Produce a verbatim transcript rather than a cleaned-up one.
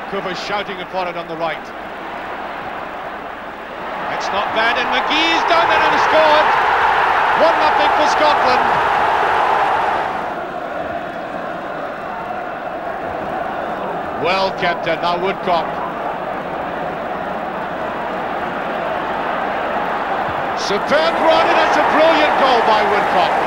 Cooper's shouting for it on the right. It's not bad, and McGee's done it and scored. one nothing for Scotland. Well kept in, now Woodcock. Superb run, and it's a brilliant goal by Woodcock.